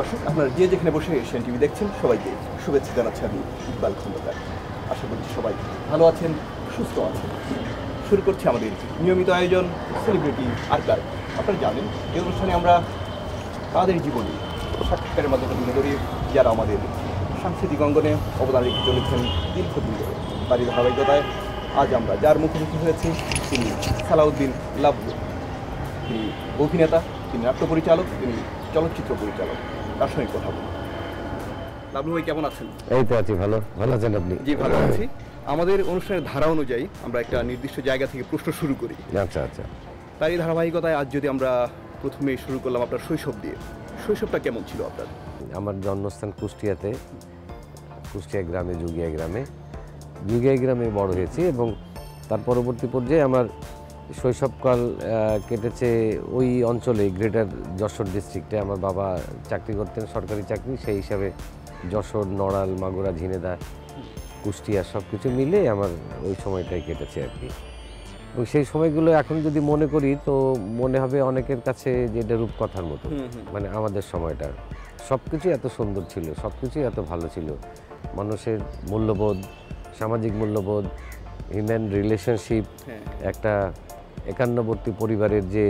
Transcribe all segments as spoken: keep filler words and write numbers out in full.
দর্শক, আপনারা যে যেখানে বসে এশিয়ান টিভি দেখছেন সবাইকে শুভেচ্ছা জানাচ্ছি আমি ইকবাল খন্দকার। আশা করছি সবাই ভালো আছেন, সুস্থ আছেন। শুরু করছি আমাদের নিয়মিত আয়োজন সেলিব্রিটি আড্ডা। আপনারা জানেন এই অনুষ্ঠানে আমরা তাদের জীবনী সাক্ষাৎকারের মাধ্যমে তুলে ধরি, যারা আমাদের সাংস্কৃতিক অঙ্গনে অবদান রেখে চলেছেন দীর্ঘদিন ধরে। তারই ধারাবাহিকতায় আজ আমরা যার মুখোমুখি হয়েছি তিনি সালাউদ্দিন লাভলু। তিনি অভিনেতা, তিনি নাট্য পরিচালক, তিনি চলচ্চিত্র পরিচালক। তার সঙ্গে কথা বলুন। লাভলু ভাই কেমন আছেন? এই তো আছি, ভালো ভালো আছেন আপনি? জি ভালো আছি। আমাদের অনুষ্ঠানের ধারা অনুযায়ী আমরা একটা নির্দিষ্ট জায়গা থেকে প্রশ্ন শুরু করি। আচ্ছা আচ্ছা। তারই ধারাবাহিকতায় আজ যদি আমরা প্রথমে শুরু করলাম আপনার শৈশব দিয়ে। শৈশবটা কেমন ছিল আপনার? আমার জন্মস্থান কুষ্টিয়াতে, কুষ্টিয়া গ্রামে, যুগিয়া গ্রামে যুগিয়া গ্রামে বড় হয়েছি এবং তার পরবর্তী পর্যায়ে আমার শৈশবকাল কেটেছে ওই অঞ্চলে, গ্রেটার যশোর ডিস্ট্রিক্টে। আমার বাবা চাকরি করতেন, সরকারি চাকরি, সেই হিসাবে যশোর, নড়াল, মাগুরা, ঝিনেদা, কুষ্টিয়া সব কিছু মিলে আমার ওই সময়টাই কেটেছে আর কি। এবং সেই সময়গুলো এখন যদি মনে করি তো মনে হবে অনেকের কাছে যে এটা রূপকথার মতো। মানে আমাদের সময়টা সব কিছুই এত সুন্দর ছিল, সব কিছুই এত ভালো ছিল। মানুষের মূল্যবোধ, সামাজিক মূল্যবোধ, হিউম্যান রিলেশনশিপ, একটা একান্নবর্তী পরিবারের যে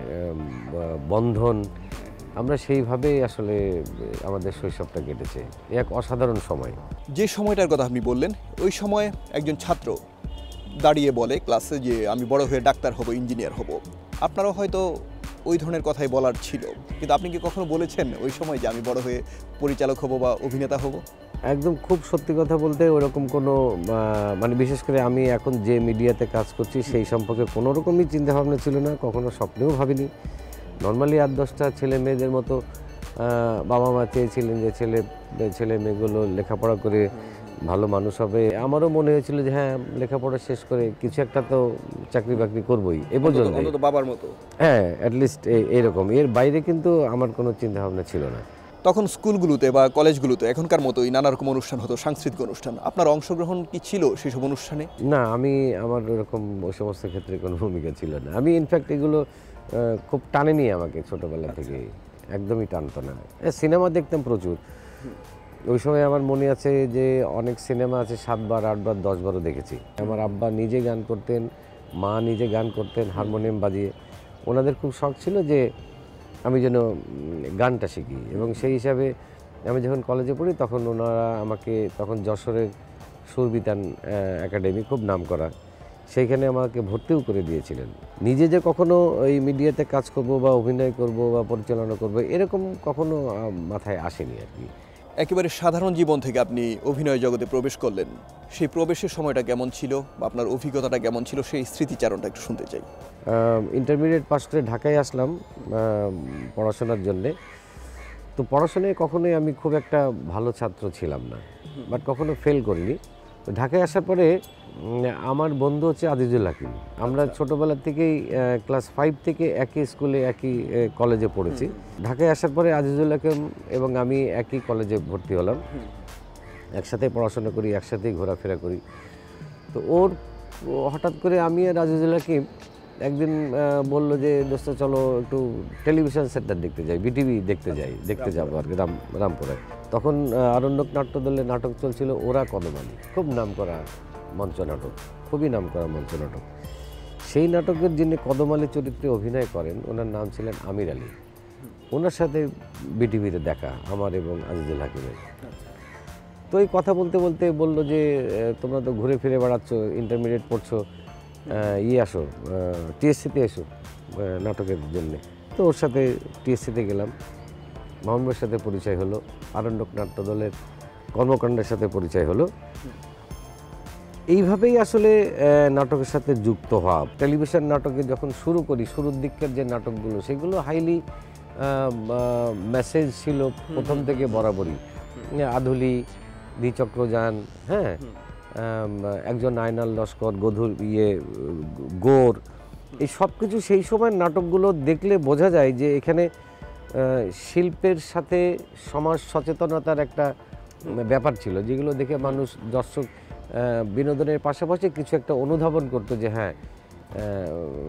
বন্ধন, আমরা সেইভাবেই আসলে আমাদের শৈশবটা কেটেছে। এক অসাধারণ সময়। যে সময়টার কথা আপনি বললেন, ওই সময় একজন ছাত্র দাঁড়িয়ে বলে ক্লাসে যে আমি বড় হয়ে ডাক্তার হব, ইঞ্জিনিয়ার হব। আপনারাও হয়তো ওই ধরনের কথাই বলার ছিল, কিন্তু আপনি কি কখনো বলেছেন ওই সময় যে আমি বড় হয়ে পরিচালক হব বা অভিনেতা হব? একদম খুব সত্যি কথা বলতে ওরকম কোনো মানে বিশেষ করে আমি এখন যে মিডিয়াতে কাজ করছি সেই সম্পর্কে কোনো রকমই চিন্তাভাবনা ছিল না, কখনো স্বপ্নেও ভাবিনি। নর্মালি আট দশটা ছেলে মেয়েদের মতো বাবা মা চেয়েছিলেন যে ছেলে ছেলে মেয়েগুলো লেখাপড়া করে ভালো মানুষ হবে। আমারও মনে হয়েছিল যে হ্যাঁ, লেখাপড়া শেষ করে কিছু একটা তো চাকরি বাকরি করবোই এ পর্যন্ত, বাবার মতো। হ্যাঁ, অ্যাটলিস্ট এইরকম। এর বাইরে কিন্তু আমার কোনো চিন্তাভাবনা ছিল না। তখন স্কুলগুলোতে বা কলেজগুলোতে এখনকার মতোই নানা রকম অনুষ্ঠান হতো, সাংস্কৃতিক অনুষ্ঠান। আপনার অংশগ্রহণ কি ছিল সেসব অনুষ্ঠানে? না, আমি আমার ওরকম ওই সমস্ত ক্ষেত্রে কোনো ভূমিকা ছিল না। আমি ইনফ্যাক্ট এগুলো খুব টানেনি আমাকে ছোটোবেলা থেকে, একদমই টানতো না। সিনেমা দেখতাম প্রচুর। ওই সময় আমার মনে আছে যে অনেক সিনেমা আছে সাতবার আটবার দশবারও দেখেছি। আমার আব্বা নিজে গান করতেন, মা নিজে গান করতেন হারমোনিয়াম বাজিয়ে। ওনাদের খুব শখ ছিল যে আমি যেন গানটা শিখি, এবং সেই হিসাবে আমি যখন কলেজে পড়ি তখন ওনারা আমাকে, তখন যশোরের সুরবিতান একাডেমি খুব নাম করা, সেইখানে আমাকে ভর্তিও করে দিয়েছিলেন। নিজে যে কখনো ওই মিডিয়াতে কাজ করব বা অভিনয় করব বা পরিচালনা করব এরকম কখনো মাথায় আসেনি আর কি। একেবারে সাধারণ জীবন থেকে আপনি অভিনয় জগতে প্রবেশ করলেন, সেই প্রবেশের সময়টা কেমন ছিল বা আপনার অভিজ্ঞতাটা কেমন ছিল, সেই স্মৃতিচারণটা একটু শুনতে চাই। ইন্টারমিডিয়েট পাস করে ঢাকায় আসলাম পড়াশোনার জন্যে। তো পড়াশোনায় কখনোই আমি খুব একটা ভালো ছাত্র ছিলাম না, বাট কখনো ফেল করিনি। তো ঢাকায় আসার পরে আমার বন্ধু হচ্ছে আজিজুল হাকিম। আমরা ছোটোবেলা থেকেই ক্লাস ফাইভ থেকে একই স্কুলে একই কলেজে পড়েছি। ঢাকায় আসার পরে আজিজুল হাকিম এবং আমি একই কলেজে ভর্তি হলাম, একসাথে পড়াশোনা করি, একসাথেই ঘোরাফেরা করি। তো ওর হঠাৎ করে আমি আর আজিজুল হাকিম একদিন বললো যে দোস্ত চলো একটু টেলিভিশন সেন্টার দেখতে যাই, বিটিভি দেখতে যাই, দেখতে যাবো আর কি রাম রামপুরে। তখন আরণ্যক নাট্যদলে নাটক চলছিল ওরা কদমালি, খুব নাম করা মঞ্চ নাটক, খুবই নাম করা মঞ্চ নাটক। সেই নাটকের যিনি কদমালি চরিত্রে অভিনয় করেন ওনার নাম ছিলেন আমির আলী। ওনার সাথে বিটিভিতে দেখা আমার এবং আজিজুল হাকিমের। তো এই কথা বলতে বলতে বললো যে তোমরা তো ঘুরে ফিরে বেড়াচ্ছ, ইন্টারমিডিয়েট পড়ছো, ইয়ে আসো টিএসসিতে এসো নাটকের জন্যে। তো ওর সাথে টিএসসিতে গেলাম, মোহাম্মদের সাথে পরিচয় হলো, আরণ্যক নাট্যদলের কর্মকাণ্ডের সাথে পরিচয় হলো। এইভাবেই আসলে নাটকের সাথে যুক্ত হওয়া। টেলিভিশন নাটকে যখন শুরু করি, শুরুর দিকের যে নাটকগুলো সেগুলো হাইলি মেসেজ ছিল প্রথম থেকে বরাবরই। আধুলি, দ্বিচক্রযান, হ্যাঁ, একজন আয়নাল লস্কর, গধুর ইয়ে গোর, এই সব কিছু সেই সময় নাটকগুলো দেখলে বোঝা যায় যে এখানে শিল্পের সাথে সমাজ সচেতনতার একটা ব্যাপার ছিল, যেগুলো দেখে মানুষ, দর্শক বিনোদনের পাশাপাশি কিছু একটা অনুধাবন করতো যে হ্যাঁ,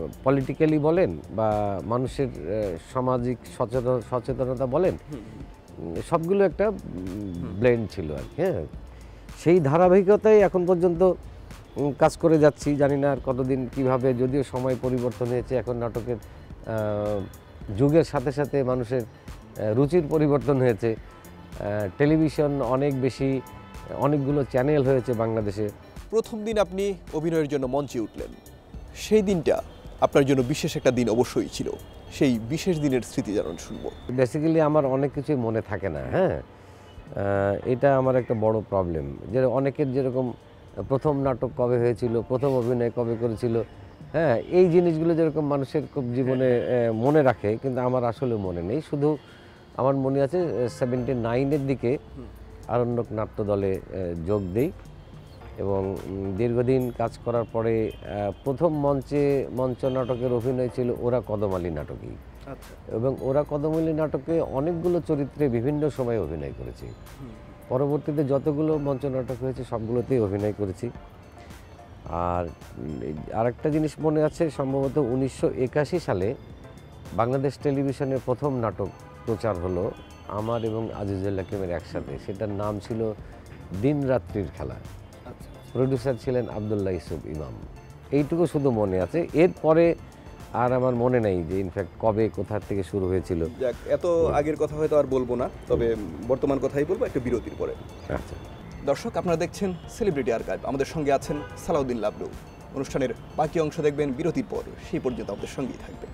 পলিটিক্যালি বলেন বা মানুষের সামাজিক সচেতন সচেতনতা বলেন, সবগুলো একটা ব্লেন্ড ছিল আর কি। হ্যাঁ, সেই ধারাবাহিকতায় এখন পর্যন্ত কাজ করে যাচ্ছি। জানি না আর কতদিন কীভাবে, যদিও সময় পরিবর্তন হয়েছে, এখন নাটকের যুগের সাথে সাথে মানুষের রুচির পরিবর্তন হয়েছে। টেলিভিশন অনেক বেশি, অনেকগুলো চ্যানেল হয়েছে বাংলাদেশে। প্রথম দিন আপনি অভিনয়ের জন্য মঞ্চে উঠলেন, সেই দিনটা আপনার জন্য বিশেষ একটা দিন অবশ্যই ছিল। সেই বিশেষ দিনের স্মৃতি জানান শুনবো। বেসিক্যালি আমার অনেক কিছুই মনে থাকে না। হ্যাঁ, এটা আমার একটা বড় প্রবলেম। যে অনেকের যেরকম প্রথম নাটক কবে হয়েছিল, প্রথম অভিনয় কবে করেছিল, হ্যাঁ, এই জিনিসগুলো যেরকম মানুষের খুব জীবনে মনে রাখে, কিন্তু আমার আসলে মনে নেই। শুধু আমার মনে আছে সেভেন্টি নাইনের দিকে আরণ্যক নাট্য দলে যোগ দিই এবং দীর্ঘদিন কাজ করার পরে প্রথম মঞ্চে মঞ্চ নাটকের অভিনয় ছিল ওরা কদমালি নাটকেই। এবং ওরা কদমালি নাটকে অনেকগুলো চরিত্রে বিভিন্ন সময়ে অভিনয় করেছি। পরবর্তীতে যতগুলো মঞ্চ নাটক হয়েছে সবগুলোতেই অভিনয় করেছি। আর আরেকটা জিনিস মনে আছে, সম্ভবত উনিশশো একাশি সালে বাংলাদেশ টেলিভিশনের প্রথম নাটক প্রচার হলো আমার এবং আজিজুল হাকিমের একসাথে। সেটার নাম ছিল দিন রাত্রির খেলা। প্রডিউসার ছিলেন আবদুল্লাহ ইউসুফ ইমাম। এইটুকু শুধু মনে আছে, এরপরে আর আমার মনে নেই যে ইনফ্যাক্ট কবে কোথা থেকে শুরু হয়েছিল। যাক, এত আগের কথা হয়তো আর বলবো না, তবে বর্তমান কথাই বলবো একটা বিরতির পরে। আচ্ছা দর্শক, আপনারা দেখছেন সেলিব্রিটি আর্কাইভ, আমাদের সঙ্গে আছেন সালাউদ্দিন লাবলু। অনুষ্ঠানের বাকি অংশ দেখবেন বিরতির পর, সেই পর্যন্ত আমাদের সঙ্গেই থাকবেন।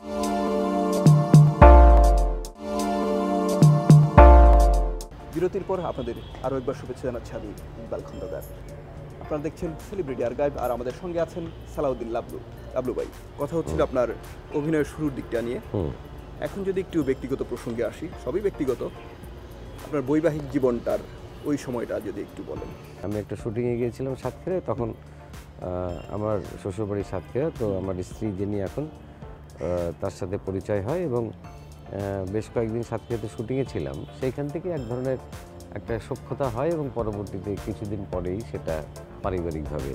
বিরতির পর আপনাদের আরও একবার শুভেচ্ছা জানাচ্ছি আমি ইকবাল খন্দকার। আপনারা দেখছেন সেলিব্রিটি আর্কাইভ, আর আমাদের সঙ্গে আছেন সালাউদ্দিন লাবলু। লাবলু ভাই, কথা হচ্ছিল আপনার অভিনয়ের শুরুর দিকটা নিয়ে। এখন যদি একটু ব্যক্তিগত প্রসঙ্গে আসি, সবই ব্যক্তিগত, আপনার বৈবাহিক জীবনটার ওই সময়টা যদি একটু বলেন। আমি একটা শুটিংয়ে গিয়েছিলাম সাতক্ষীরায়, তখন আমার শ্বশুরবাড়ি সাতক্ষীরা। তো আমার স্ত্রী যিনি এখন, তার সাথে পরিচয় হয় এবং বেশ কয়েকদিন সাতক্ষীরাতে শুটিংয়ে ছিলাম। সেইখান থেকে এক ধরনের একটা সখ্যতা হয় এবং পরবর্তীতে কিছুদিন পরেই সেটা পারিবারিকভাবে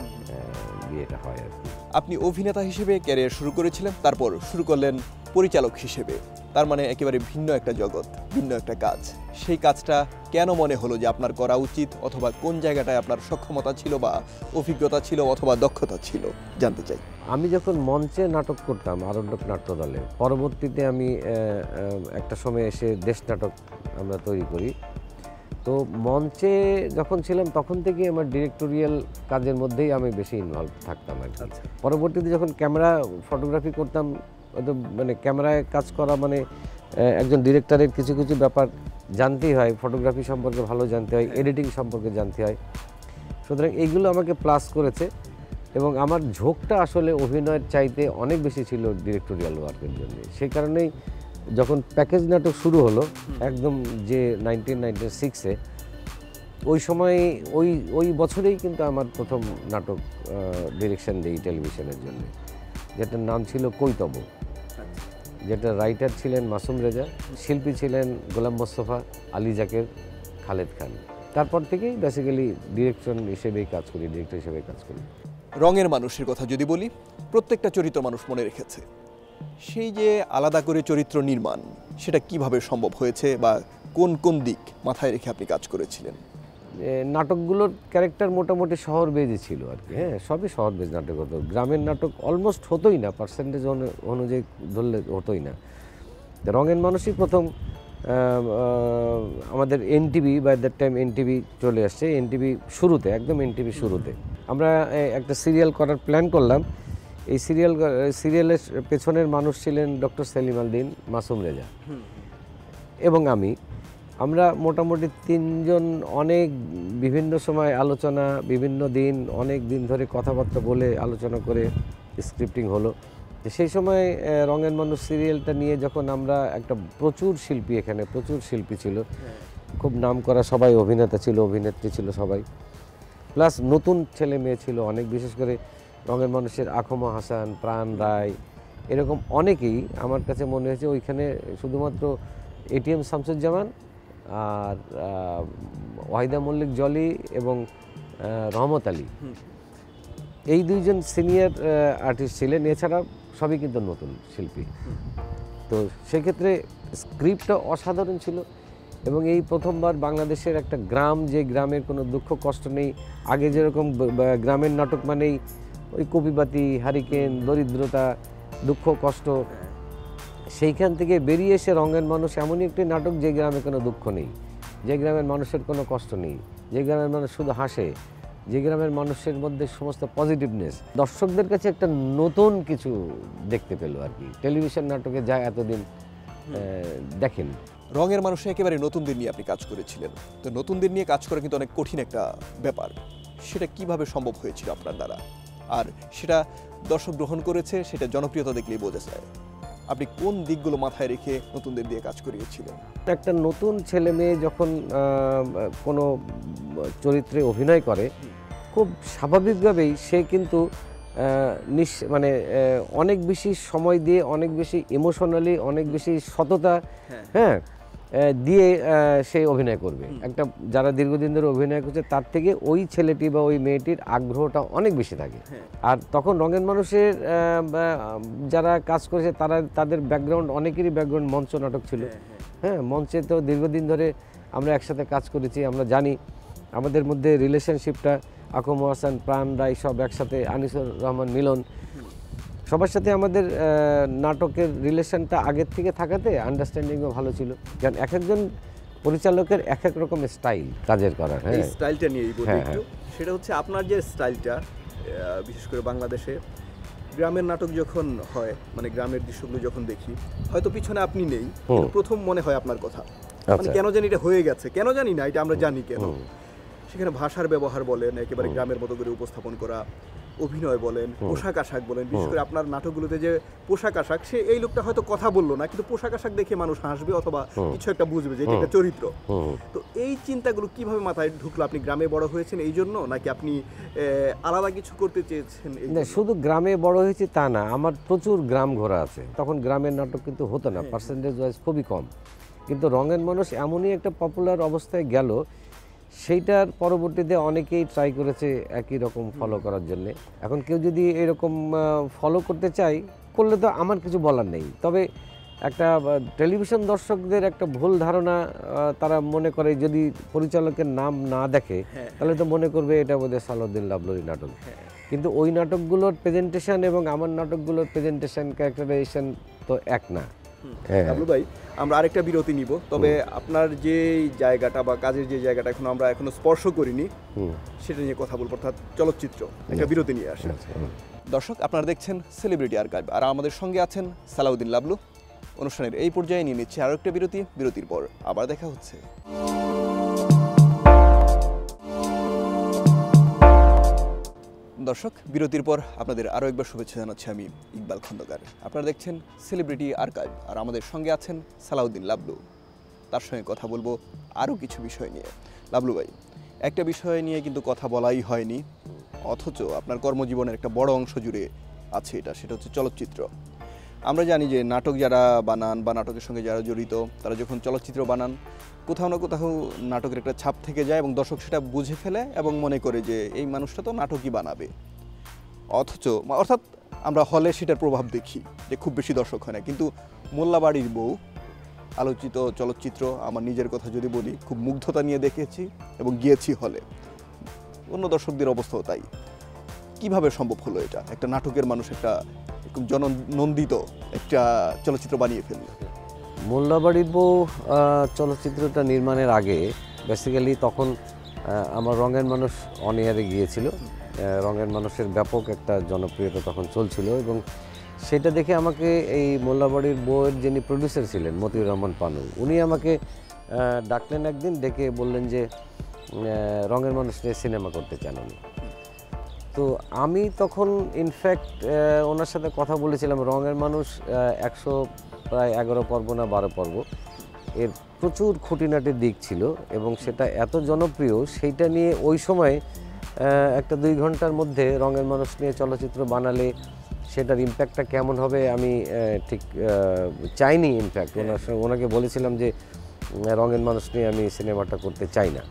বিয়েটা হয় আর কি। আপনি অভিনেতা হিসেবে ক্যারিয়ার শুরু করেছিলেন, তারপর শুরু করলেন পরিচালক হিসেবে। তার মানে একেবারে ভিন্ন একটা জগৎ, ভিন্ন একটা কাজ। সেই কাজটা কেন মনে হলো যে আপনার করা উচিত, অথবা কোন জায়গাটায় আপনার সক্ষমতা ছিল বা অভিজ্ঞতা ছিল অথবা দক্ষতা ছিল, জানতে চাই। আমি যখন মঞ্চে নাটক করতাম আরণ্যক নাট্য দলে, পরবর্তীতে আমি একটা সময় এসে দেশ নাটক আমরা তৈরি করি। তো মঞ্চে যখন ছিলাম তখন থেকেই আমার ডিরেক্টোরিয়াল কাজের মধ্যেই আমি বেশি ইনভলভ থাকতাম আর কি। পরবর্তীতে যখন ক্যামেরা ফটোগ্রাফি করতাম, হয়তো মানে ক্যামেরায় কাজ করা মানে একজন ডিরেক্টরের কিছু কিছু ব্যাপার জানতেই হয়, ফটোগ্রাফি সম্পর্কে ভালো জানতে হয়, এডিটিং সম্পর্কে জানতে হয়। সুতরাং এইগুলো আমাকে প্লাস করেছে এবং আমার ঝোঁকটা আসলে অভিনয়ের চাইতে অনেক বেশি ছিল ডিরেক্টোরিয়াল ওয়ার্কের জন্য। সেই কারণেই যখন প্যাকেজ নাটক শুরু হলো একদম যে নাইনটিন নাইনটি সিক্সে, ওই সময় ওই ওই বছরেই কিন্তু আমার প্রথম নাটক ডিরেকশন দিই টেলিভিশনের জন্য, যেটার নাম ছিল কৈতব, যেটা রাইটার ছিলেন মাসুম রেজা, শিল্পী ছিলেন গোলাম মোস্তফা, আলী জাকের, খালেদ খান। তারপর থেকেই বেসিক্যালি ডিরেকশন হিসেবেই কাজ করি, ডিরেক্টর হিসেবেই কাজ করি। রঙের মানুষের কথা যদি বলি, প্রত্যেকটা চরিত্র মানুষ মনে রেখেছে। সেই যে আলাদা করে চরিত্র নির্মাণ, সেটা কিভাবে সম্ভব হয়েছে বা কোন কোন দিক মাথায় রেখে আপনি কাজ করেছিলেন? নাটকগুলোর ক্যারেক্টার মোটামুটি শহর বেজে ছিল আর কি। হ্যাঁ, সবই শহর বেজ নাটক হতো, গ্রামের নাটক অলমোস্ট হতোই না, পার্সেন্টেজ অনুযায়ী ধরলে হতোই না। রঙের মানুষই প্রথম আমাদের NTV, by that time NTV চলে আসছে, এনটিভি শুরুতে, একদম এনটিভি শুরুতে আমরা একটা সিরিয়াল করার প্ল্যান করলাম। এই সিরিয়াল সিরিয়ালের পেছনের মানুষ ছিলেন ডক্টর সেলিমালদিন, মাসুম রেজা এবং আমি। আমরা মোটামুটি তিনজন অনেক বিভিন্ন সময় আলোচনা, বিভিন্ন দিন, অনেক দিন ধরে কথাবার্তা বলে আলোচনা করে স্ক্রিপ্টিং হলো। সেই সময় রঙের মানুষ সিরিয়ালটা নিয়ে যখন আমরা একটা, প্রচুর শিল্পী, এখানে প্রচুর শিল্পী ছিল, খুব নাম করা সবাই অভিনেতা ছিল, অভিনেত্রী ছিল সবাই, প্লাস নতুন ছেলে মেয়ে ছিল অনেক, বিশেষ করে রঙের মানুষের আখমা হাসান, প্রাণ রায়, এরকম অনেকেই। আমার কাছে মনে হয়েছে ওইখানে শুধুমাত্র এটিএম শামসুজ্জামান আর ওয়াহিদা মল্লিক জলি এবং রহমত আলী, এই দুইজন সিনিয়র আর্টিস্ট ছিলেন, এছাড়া সবই কিন্তু নতুন শিল্পী। তো সেক্ষেত্রে স্ক্রিপ্টটা অসাধারণ ছিল এবং এই প্রথমবার বাংলাদেশের একটা গ্রাম, যে গ্রামের কোনো দুঃখ কষ্ট নেই। আগে যেরকম গ্রামের নাটক মানেই ওই কপিবাতি, হারিকেন, দরিদ্রতা, দুঃখ কষ্ট, সেইখান থেকে বেরিয়ে এসে রঙের মানুষ এমনই একটি নাটক যে গ্রামে কোনো দুঃখ নেই, যে গ্রামের মানুষের কোনো কষ্ট নেই, যে গ্রামের মানুষ শুধু হাসে, যে গ্রামের মানুষের মধ্যে সমস্ত পজিটিভনেস দর্শকদের কাছে একটা নতুন কিছু দেখতে পেল আর কি, টেলিভিশন নাটকে যা এতদিন দেখেন। রঙের মানুষে একেবারে নতুনদের নিয়ে আপনি কাজ করেছিলেন, তো নতুনদের নিয়ে কাজ করা কিন্তু অনেক কঠিন একটা ব্যাপার। সেটা কিভাবে সম্ভব হয়েছিল আপনার দ্বারা, আর সেটা দর্শক গ্রহণ করেছে, সেটা জনপ্রিয়তা দেখলেই বোঝা যায়। আপনি কোন দিকগুলো মাথায় রেখে নতুনদের দিয়ে কাজ করিয়েছিলেন? একটা নতুন ছেলে মেয়ে যখন কোনো চরিত্রে অভিনয় করে, খুব স্বাভাবিকভাবেই সে কিন্তু মানে অনেক বেশি সময় দিয়ে, অনেক বেশি ইমোশনালি, অনেক বেশি সততা হ্যাঁ দিয়ে সে অভিনয় করবে। একটা যারা দীর্ঘদিন ধরে অভিনয় করছে তার থেকে ওই ছেলেটি বা ওই মেয়েটির আগ্রহটা অনেক বেশি থাকে। আর তখন রঙের মানুষের যারা কাজ করেছে তারা, তাদের ব্যাকগ্রাউন্ড, অনেকেরই ব্যাকগ্রাউন্ড মঞ্চ নাটক ছিল। হ্যাঁ, মঞ্চে তো দীর্ঘদিন ধরে আমরা একসাথে কাজ করেছি, আমরা জানি আমাদের মধ্যে রিলেশনশিপটা, আকম হাসান, প্রাণ রায় সব একসাথে, আনিসুর রহমান মিলন, সবার সাথে আমাদের নাটকের রিলেশনটা আগের থেকে থাকাতে আন্ডারস্ট্যান্ডিংও ভালো ছিল। কারণ এক একজন পরিচালকের এক এক রকম স্টাইল কাজের করার। হ্যাঁ, এই স্টাইলটা নিয়েই বলি একটু। সেটা হচ্ছে আপনার যে স্টাইলটা, বিশেষ করে বাংলাদেশে গ্রামের নাটক যখন হয়, মানে গ্রামের দৃশ্যগুলো যখন দেখি, হয়তো পিছনে আপনি নেই, প্রথম মনে হয় আপনার কথা, মানে কেন জানি এটা হয়ে গেছে, কেন জানি না, এটা আমরা জানি কেন। সেখানে ভাষার ব্যবহার বলেন, একেবারে গ্রামের মতো করে উপস্থাপন করা, অভিনয় বলেন, পোশাক আশাক বলেন, বিশেষ করে আপনার নাটকগুলোতে যে পোশাক আশাক, সে এই লোকটা হয়তো কথা বললো না, কিন্তু পোশাক আশাক দেখে মানুষ হাসবে অথবা কিছু একটা বুঝবে যে এটা একটা চরিত্র। তো এই চিন্তাগুলো কিভাবে মাথায় ঢুকলো? আপনি গ্রামে বড় হয়েছেন এই জন্য, নাকি আপনি আলাদা কিছু করতে চেয়েছেন? না, শুধু গ্রামে বড় হয়েছি তা না, আমার প্রচুর গ্রাম ঘোরা আছে। তখন গ্রামের নাটক কিন্তু হতো না, পার্সেন্টেজ ওয়াইজ খুবই কম। কিন্তু রঙের মানুষ এমনই একটা পপুলার অবস্থায় গেল, সেইটার পরবর্তীতে অনেকেই ট্রাই করেছে একই রকম ফলো করার জন্য। এখন কেউ যদি এরকম ফলো করতে চায়, করলে তো আমার কিছু বলার নেই। তবে একটা টেলিভিশন দর্শকদের একটা ভুল ধারণা, তারা মনে করে যদি পরিচালকের নাম না দেখে তাহলে তো মনে করবে এটা বোধহয় সালাউদ্দিন লাভলুর নাটক। কিন্তু ওই নাটকগুলোর প্রেজেন্টেশন এবং আমার নাটকগুলোর প্রেজেন্টেশন, ক্যারেক্টারাইজেশন তো এক না। লাভলু ভাই, আমরা আরেকটা বিরতি নিব, তবে আপনার যে জায়গাটা বা কাজের যে জায়গাটা এখনো আমরা এখনো স্পর্শ করিনি, সেটা নিয়ে কথা বলবো, অর্থাৎ চলচ্চিত্র। একটা বিরতি নিয়ে আসেন। দর্শক, আপনারা দেখছেন সেলিব্রিটি আর্কাইভ, আর আমাদের সঙ্গে আছেন সালাউদ্দিন লাভলু। অনুষ্ঠানের এই পর্যায়ে নিয়ে নিচ্ছে আরো একটা বিরতি। বিরতির পর আবার দেখা হচ্ছে। দর্শক, বিরতির পর আপনাদের আরও একবার শুভেচ্ছা জানাচ্ছি আমি ইকবাল খন্দকার। আপনারা দেখছেন সেলিব্রিটি আর্কাইভ, আর আমাদের সঙ্গে আছেন সালাউদ্দিন লাভলু। তার সঙ্গে কথা বলবো আরও কিছু বিষয় নিয়ে। লাভলু ভাই, একটা বিষয় নিয়ে কিন্তু কথা বলাই হয়নি, অথচ আপনার কর্মজীবনের একটা বড় অংশ জুড়ে আছে এটা, সেটা হচ্ছে চলচ্চিত্র। আমরা জানি যে নাটক যারা বানান বা নাটকের সঙ্গে যারা জড়িত, তারা যখন চলচ্চিত্র বানান, কোথাও না কোথাও নাটকের একটা ছাপ থেকে যায় এবং দর্শক সেটা বুঝে ফেলে এবং মনে করে যে এই মানুষটা তো নাটকই বানাবে। অথচ অর্থাৎ আমরা হলে সেটার প্রভাব দেখি যে খুব বেশি দর্শক হয় না। কিন্তু মোল্লাবাড়ির বউ আলোচিত চলচ্চিত্র, আমার নিজের কথা যদি বলি, খুব মুগ্ধতা নিয়ে দেখেছি এবং গিয়েছি হলে। অন্য দর্শকদের অবস্থাও তাই। কিভাবে সম্ভব হলো এটা, একটা নাটকের মানুষ একটা খুব জননন্দিত একটা চলচ্চিত্র বানিয়ে ফেলল? মোল্লাবাড়ির বউ চলচ্চিত্রটা নির্মাণের আগে বেসিক্যালি তখন আমার রঙের মানুষ অন এয়ারে গিয়েছিল। রঙের মানুষের ব্যাপক একটা জনপ্রিয়তা তখন চলছিল, এবং সেটা দেখে আমাকে এই মোল্লাবাড়ির বউয়ের যিনি প্রডিউসার ছিলেন মতিউর রহমান পানু, উনি আমাকে ডাকলেন একদিন, ডেকে বললেন যে রঙের মানুষ নিয়ে সিনেমা করতে চান উনি। তো আমি তখন ইনফ্যাক্ট ওনার সাথে কথা বলেছিলাম। রঙের মানুষ একশো প্রায় এগারো পর্ব না বারো পর্ব, এর প্রচুর খুঁটিনাটির দিক ছিল এবং সেটা এত জনপ্রিয়, সেইটা নিয়ে ওই সময় একটা দুই ঘন্টার মধ্যে রঙের মানুষ নিয়ে চলচ্চিত্র বানালে সেটার ইম্প্যাক্টটা কেমন হবে আমি ঠিক চাইনি। ইনফ্যাক্ট ওনার সঙ্গে ওনাকে বলেছিলাম যে রঙের মানুষ নিয়ে আমি সিনেমাটা করতে চাই না।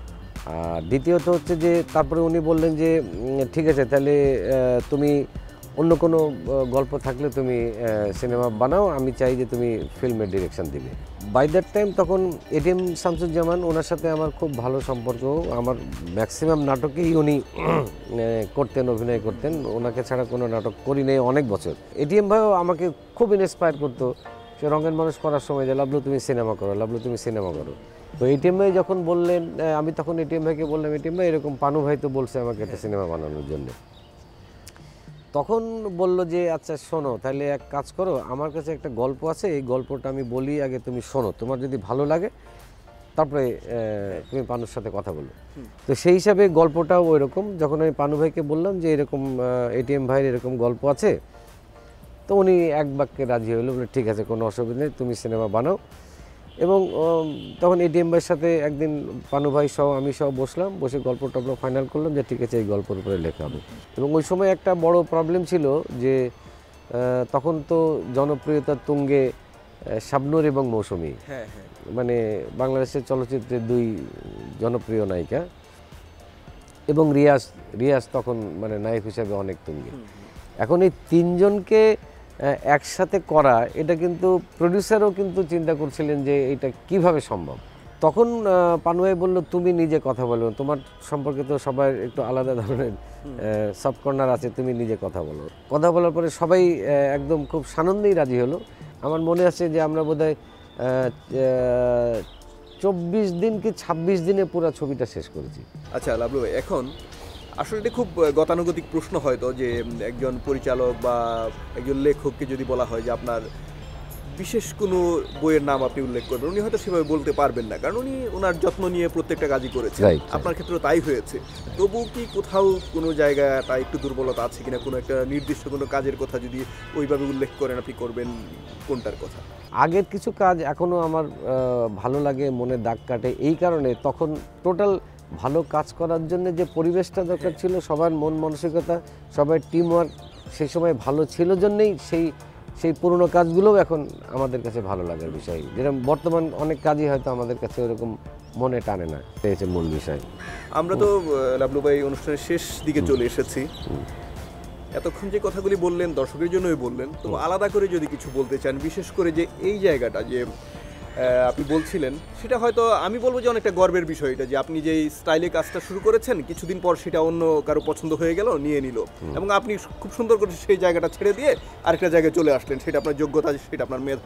আর দ্বিতীয়ত হচ্ছে যে তারপরে উনি বললেন যে ঠিক আছে, তাহলে তুমি অন্য কোনো গল্প থাকলে তুমি সিনেমা বানাও, আমি চাই যে তুমি ফিল্মের ডিরেকশন দিবে। বাই দ্যাট টাইম তখন এটিএম শামসুজ্জামান, ওনার সাথে আমার খুব ভালো সম্পর্ক। আমার ম্যাক্সিমাম নাটকেই উনি করতেন, অভিনয় করতেন। ওনাকে ছাড়া কোনো নাটক করি নেই অনেক বছর। এটিএম ভাইও আমাকে খুব ইন্সপায়ার করতো। সে রঙের মানুষ করার সময় যে লাভলু তুমি সিনেমা করো, লাভলু তুমি সিনেমা করো। তো এটিএম ভাই যখন বললেন, আমি তখন এটিএম ভাইকে বললাম, এটিএম ভাই এরকম পানু ভাই তো বলছে আমাকে একটা সিনেমা বানানোর জন্য। তখন বলল যে আচ্ছা শোনো, তাহলে এক কাজ করো, আমার কাছে একটা গল্প আছে, এই গল্পটা আমি বলি, আগে তুমি শোনো, তোমার যদি ভালো লাগে তারপরে তুমি পানুর সাথে কথা বলো। তো সেই হিসাবে গল্পটাও ওই রকম। যখন আমি পানু ভাইকে বললাম যে এরকম এটিএম ভাইয়ের এরকম গল্প আছে, তো উনি এক বাক্যে রাজি হইল, বলে ঠিক আছে, কোনো অসুবিধা নেই, তুমি সিনেমা বানাও। এবং তখন এটিএম ভাইয়ের সাথে একদিন পানু ভাই সহ আমি সহ বসলাম, বসে গল্প টল্প ফাইনাল করলাম যে ঠিক আছে এই গল্পের উপরে লেখা হবে। এবং ওই সময় একটা বড় প্রবলেম ছিল যে তখন তো জনপ্রিয়তার তুঙ্গে শাবনূর এবং মৌসুমী, মানে বাংলাদেশের চলচ্চিত্রের দুই জনপ্রিয় নায়িকা, এবং রিয়াজ রিয়াজ তখন মানে নায়ক হিসেবে অনেক তুঙ্গে। এখন এই তিনজনকে একসাথে করা, এটা কিন্তু প্রডিউসারও কিন্তু চিন্তা করছিলেন যে এটা কিভাবে সম্ভব। তখন পানু ভাই বলল তুমি নিজে কথা বলো, তোমার সম্পর্কে তো সবাই একটু আলাদা ধরনের সব কর্নার আছে, তুমি নিজে কথা বলো। কথা বলার পরে সবাই একদম খুব সানন্দেই রাজি হলো। আমার মনে আছে যে আমরা বোধহয় চব্বিশ দিন কি ছাব্বিশ দিনে পুরো ছবিটা শেষ করেছি। আচ্ছা লাভলু ভাই, এখন আসলে এটা খুব গতানুগতিক প্রশ্ন হয়তো যে একজন পরিচালক বা একজন লেখককে যদি বলা হয় যে আপনার বিশেষ কোনো বইয়ের নাম আপনি উল্লেখ করবেন, উনি হয়তো সেভাবে বলতে পারবেন না, কারণ উনি ওনার যত্ন নিয়ে প্রত্যেকটা কাজই করেছেন। আপনার ক্ষেত্রে তাই হয়েছে। তবু কি কোথাও কোনো জায়গাটা একটু দুর্বলতা আছে কিনা, কোনো একটা নির্দিষ্ট কোনো কাজের কথা যদি ওইভাবে উল্লেখ করেন, আপনি করবেন কোনটার কথা? আগের কিছু কাজ এখনও আমার ভালো লাগে, মনে দাগ কাটে, এই কারণে তখন টোটাল ভালো কাজ করার জন্য যে পরিবেশটা দরকার ছিল, সবার মন মানসিকতা, সবার টিমওয়ার্ক সেই সময় ভালো ছিল জন্যেই সেই সেই পুরনো কাজগুলোও এখন আমাদের কাছে ভালো লাগার বিষয়। যেরকম বর্তমান অনেক কাজই হয়তো আমাদের কাছে ওরকম মনে টানে না, এটা হচ্ছে মূল বিষয়। আমরা তো লাভলু ভাই অনুষ্ঠানের শেষ দিকে চলে এসেছি। এতক্ষণ যে কথাগুলি বললেন দর্শকের জন্যই বললেন, তো আলাদা করে যদি কিছু বলতে চান, বিশেষ করে যে এই জায়গাটা যে আপনি বলছিলেন, সেটা হয়তো আমি বলবো যে অনেকটা গর্বের বিষয় এটা, যে আপনি যেই স্টাইলে কাজটা শুরু করেছেন, কিছুদিন পর সেটা অন্য কারো পছন্দ হয়ে গেল, নিয়ে নিল, এবং আপনি খুব সুন্দর করে সেই জায়গাটা ছেড়ে দিয়ে আরেকটা জায়গায় চলে আসলেন। সেটা আপনার যোগ্যতা, সেটা আপনার মেধা।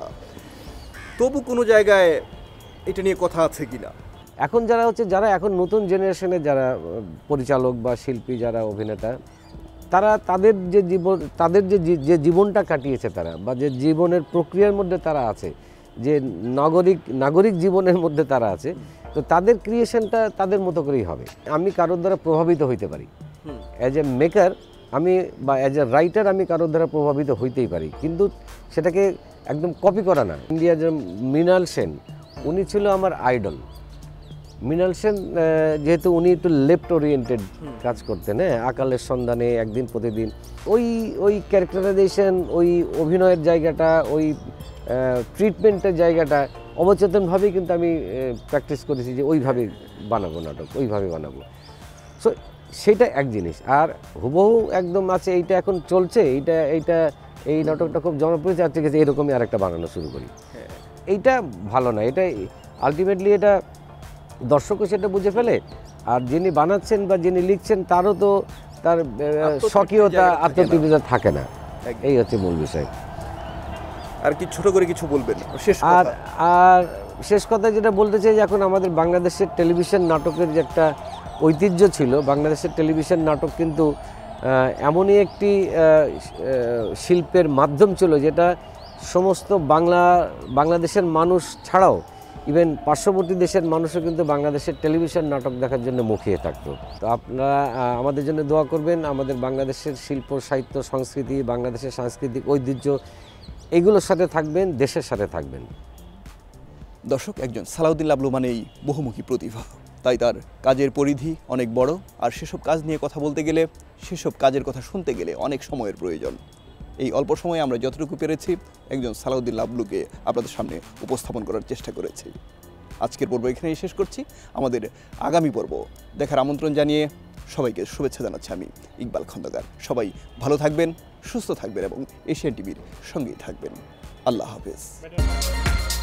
তবু কোনো জায়গায় এটা নিয়ে কথা আছে কিনা? এখন যারা হচ্ছে যারা এখন নতুন জেনারেশনের যারা পরিচালক বা শিল্পী, যারা অভিনেতা, তারা তাদের যে জীবন, তাদের যে যে জীবনটা কাটিয়েছে তারা, বা যে জীবনের প্রক্রিয়ার মধ্যে তারা আছে, যে নাগরিক নাগরিক জীবনের মধ্যে তারা আছে, তো তাদের ক্রিয়েশনটা তাদের মতো করেই হবে। আমি কারোর দ্বারা প্রভাবিত হইতে পারি অ্যাজ এ মেকার, আমি বা অ্যাজ এ রাইটার আমি কারোর দ্বারা প্রভাবিত হইতেই পারি, কিন্তু সেটাকে একদম কপি করা না। ইন্ডিয়ার যে মৃণাল সেন, উনি ছিল আমার আইডল। মৃণাল সেন যেহেতু উনি একটু লেফট ওরিয়েন্টেড কাজ করতেন, হ্যাঁ, আকালের সন্ধানে, একদিন প্রতিদিন, ওই ওই ক্যারেক্টারাইজেশন, ওই অভিনয়ের জায়গাটা, ওই ট্রিটমেন্টের জায়গাটা অবচেতনভাবেই কিন্তু আমি প্র্যাকটিস করেছি যে ওইভাবে বানাবো নাটক, ওইভাবে বানাবো। সো সেটা এক জিনিস। আর হুবহু একদম আছে এইটা এখন চলছে, এইটা এইটা এই নাটকটা খুব জনপ্রিয়, আর ঠিক আছে এরকমই আরেকটা বানানো শুরু করি, এইটা ভালো না। এটা আলটিমেটলি এটা দর্শকও সেটা বুঝে ফেলে, আর যিনি বানাচ্ছেন বা যিনি লিখছেন তারও তো তার স্বকীয়তা, আত্মতৃপ্তিটা থাকে না। এই হচ্ছে মূল বিষয়। আর কি ছোট করে কিছু বলবেন শেষ? আর আর শেষ কথা যেটা বলতে চাই, এখন আমাদের বাংলাদেশের টেলিভিশন নাটকের যে একটা ঐতিহ্য ছিল, বাংলাদেশের টেলিভিশন নাটক কিন্তু এমনই একটি শিল্পের মাধ্যম ছিল যেটা সমস্ত বাংলা বাংলাদেশের মানুষ ছাড়াও ইভেন পার্শ্ববর্তী দেশের মানুষও কিন্তু বাংলাদেশের টেলিভিশন নাটক দেখার জন্য মুখিয়ে থাকতো। তো আপনারা আমাদের জন্য দোয়া করবেন, আমাদের বাংলাদেশের শিল্প, সাহিত্য, সংস্কৃতি, বাংলাদেশের সাংস্কৃতিক ঐতিহ্য, এগুলোর সাথে থাকবেন, দেশের সাথে থাকবেন। দর্শক, একজন সালাউদ্দিন লাভলু মানেই বহুমুখী প্রতিভা, তাই তার কাজের পরিধি অনেক বড়, আর সেসব কাজ নিয়ে কথা বলতে গেলে, সেসব কাজের কথা শুনতে গেলে অনেক সময়ের প্রয়োজন। এই অল্প সময়ে আমরা যতটুকু পেরেছি একজন সালাউদ্দিন লাভলুকে আপনাদের সামনে উপস্থাপন করার চেষ্টা করেছি। আজকের পর্ব এখানেই শেষ করছি। আমাদের আগামী পর্ব দেখার আমন্ত্রণ জানিয়ে সবাইকে শুভেচ্ছা জানাচ্ছি আমি ইকবাল খন্দকার। সবাই ভালো থাকবেন, সুস্থ থাকবেন এবং এশিয়ান টিভির সঙ্গেই থাকবেন। আল্লাহ হাফেজ।